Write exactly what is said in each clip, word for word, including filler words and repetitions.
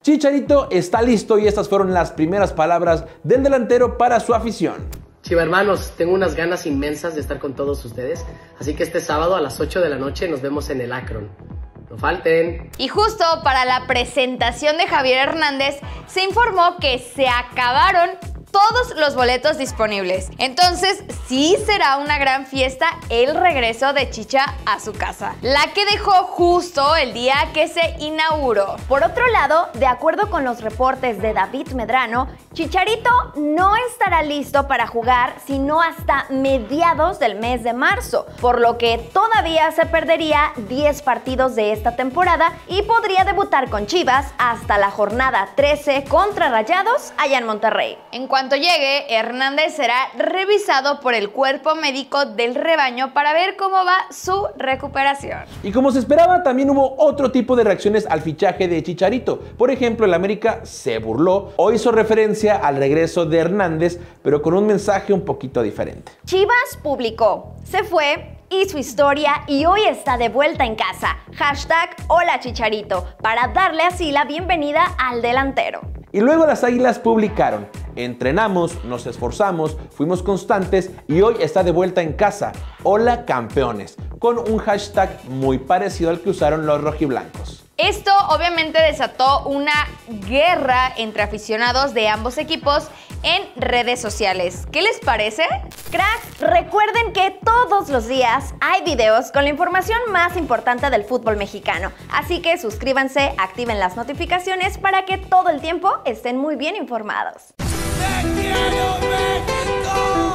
Chicharito está listo y estas fueron las primeras palabras del delantero para su afición. Chiva hermanos, tengo unas ganas inmensas de estar con todos ustedes, así que este sábado a las ocho de la noche nos vemos en el Akron. No falten. Y justo para la presentación de Javier Hernández se informó que se acabaron todos los boletos disponibles. Entonces sí será una gran fiesta el regreso de Chicha a su casa, la que dejó justo el día que se inauguró. Por otro lado, de acuerdo con los reportes de David Medrano, Chicharito no estará listo para jugar sino hasta mediados del mes de marzo, por lo que todavía se perdería diez partidos de esta temporada y podría debutar con Chivas hasta la jornada trece contra Rayados allá en Monterrey. En cuanto llegue, Hernández será revisado por el cuerpo médico del rebaño para ver cómo va su recuperación. Y como se esperaba, también hubo otro tipo de reacciones al fichaje de Chicharito. Por ejemplo, el América se burló o hizo referencia al regreso de Hernández, pero con un mensaje un poquito diferente. Chivas publicó, se fue, hizo historia y hoy está de vuelta en casa. Hashtag Hola Chicharito, para darle así la bienvenida al delantero. Y luego las Águilas publicaron: entrenamos, nos esforzamos, fuimos constantes y hoy está de vuelta en casa. Hola campeones, con un hashtag muy parecido al que usaron los rojiblancos. Esto obviamente desató una guerra entre aficionados de ambos equipos en redes sociales. ¿Qué les parece? Cracks, recuerden que todos los días hay videos con la información más importante del fútbol mexicano. Así que suscríbanse, activen las notificaciones para que todo el tiempo estén muy bien informados. ¡Te quiero, México!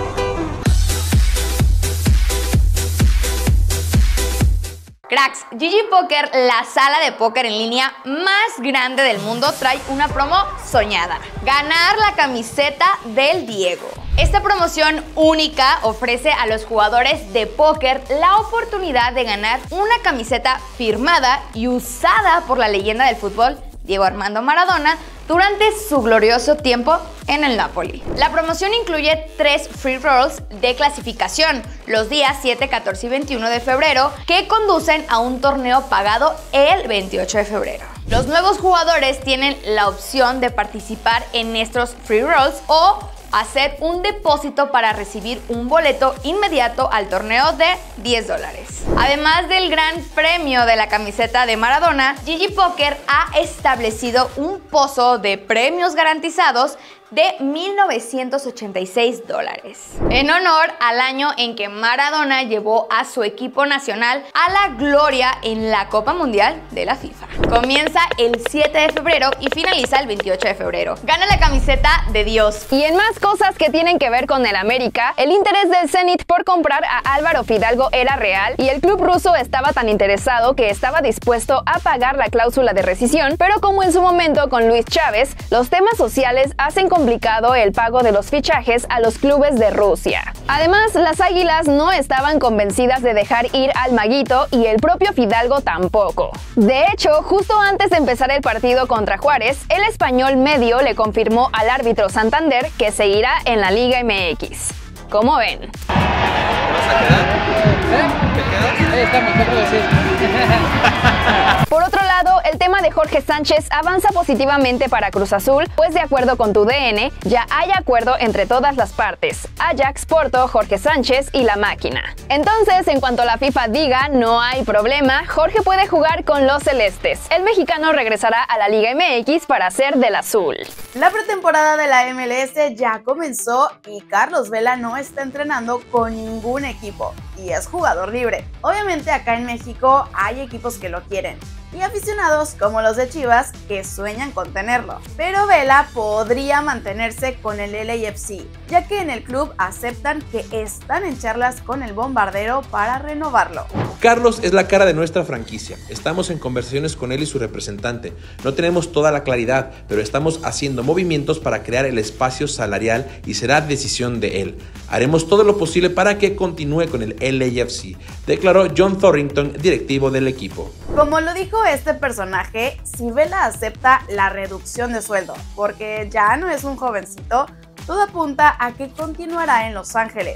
Cracks, G G Poker, la sala de póker en línea más grande del mundo, trae una promo soñada: ganar la camiseta del Diego. Esta promoción única ofrece a los jugadores de póker la oportunidad de ganar una camiseta firmada y usada por la leyenda del fútbol, Diego Armando Maradona, durante su glorioso tiempo en el Napoli. La promoción incluye tres free rolls de clasificación los días siete, catorce y veintiuno de febrero que conducen a un torneo pagado el veintiocho de febrero. Los nuevos jugadores tienen la opción de participar en estos free rolls o hacer un depósito para recibir un boleto inmediato al torneo de diez dólares. Además del gran premio de la camiseta de Maradona, G G Poker ha establecido un pozo de premios garantizados de mil novecientos ochenta y seis dólares, en honor al año en que Maradona llevó a su equipo nacional a la gloria en la Copa Mundial de la FIFA. Comienza el siete de febrero y finaliza el veintiocho de febrero. Gana la camiseta de Dios. Y en más cosas que tienen que ver con el América, el interés del Zenit por comprar a Álvaro Fidalgo era real y el club ruso estaba tan interesado que estaba dispuesto a pagar la cláusula de rescisión, pero como en su momento con Luis Chávez, los temas sociales hacen complicado el pago de los fichajes a los clubes de Rusia. Además, las Águilas no estaban convencidas de dejar ir al Maguito y el propio Fidalgo tampoco. De hecho, justo antes de empezar el partido contra Juárez, el Español Medio le confirmó al árbitro Santander que seguirá en la Liga M X. ¿Cómo ven? ¿Te vas a quedar? ¿Eh? ¿Te quedas? Ahí estamos, ¿qué puedo decir? Por otro lado, el tema de Jorge Sánchez avanza positivamente para Cruz Azul, pues de acuerdo con tu D N, ya hay acuerdo entre todas las partes: Ajax, Porto, Jorge Sánchez y la máquina. Entonces, en cuanto la FIFA diga no hay problema, Jorge puede jugar con los celestes. El mexicano regresará a la Liga M X para ser del azul. La pretemporada de la M L S ya comenzó y Carlos Vela no está entrenando con ningún equipo y es jugador libre. Obviamente acá en México hay equipos que lo quieren y aficionados como los de Chivas que sueñan con tenerlo. Pero Vela podría mantenerse con el L A F C, ya que en el club aceptan que están en charlas con el bombardero para renovarlo. Carlos es la cara de nuestra franquicia. Estamos en conversaciones con él y su representante. No tenemos toda la claridad, pero estamos haciendo movimientos para crear el espacio salarial y será decisión de él. Haremos todo lo posible para que continúe con el L A F C, declaró John Thorrington, directivo del equipo. Como lo dijo este personaje, si Vela acepta la reducción de sueldo, porque ya no es un jovencito, todo apunta a que continuará en Los Ángeles.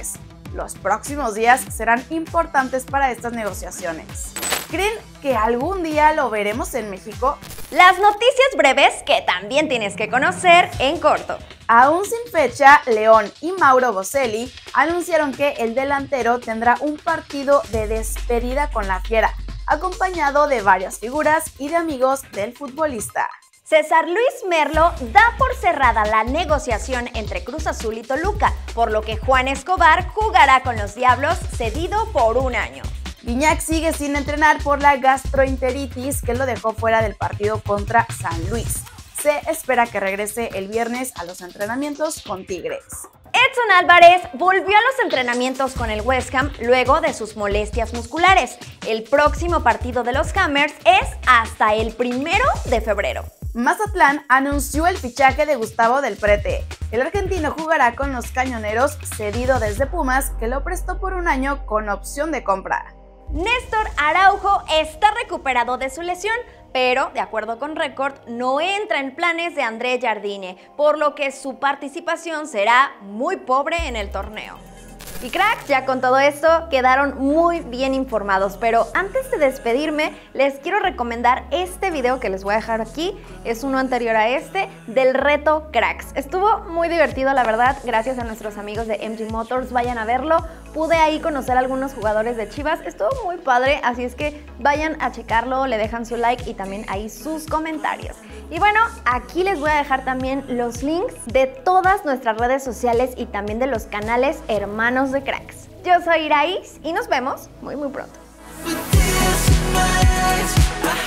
Los próximos días serán importantes para estas negociaciones. ¿Creen que algún día lo veremos en México? Las noticias breves que también tienes que conocer en corto. Aún sin fecha, León y Mauro Boselli anunciaron que el delantero tendrá un partido de despedida con la Fiera, acompañado de varias figuras y de amigos del futbolista. César Luis Merlo da por cerrada la negociación entre Cruz Azul y Toluca, por lo que Juan Escobar jugará con los Diablos cedido por un año. Guiñac sigue sin entrenar por la gastroenteritis que lo dejó fuera del partido contra San Luis. Se espera que regrese el viernes a los entrenamientos con Tigres. Edson Álvarez volvió a los entrenamientos con el West Ham luego de sus molestias musculares. El próximo partido de los Hammers es hasta el primero de febrero. Mazatlán anunció el fichaje de Gustavo Del Prete. El argentino jugará con los Cañoneros, cedido desde Pumas, que lo prestó por un año con opción de compra. Néstor Araujo está recuperado de su lesión, pero de acuerdo con Record no entra en planes de André Jardine, por lo que su participación será muy pobre en el torneo. Y cracks, ya con todo esto quedaron muy bien informados, pero antes de despedirme les quiero recomendar este video que les voy a dejar aquí, es uno anterior a este, del reto Cracks. Estuvo muy divertido, la verdad, gracias a nuestros amigos de M G Motors, vayan a verlo. Pude ahí conocer a algunos jugadores de Chivas, estuvo muy padre, así es que vayan a checarlo, le dejan su like y también ahí sus comentarios. Y bueno, aquí les voy a dejar también los links de todas nuestras redes sociales y también de los canales hermanos de Cracks. Yo soy Iraís y nos vemos muy muy pronto.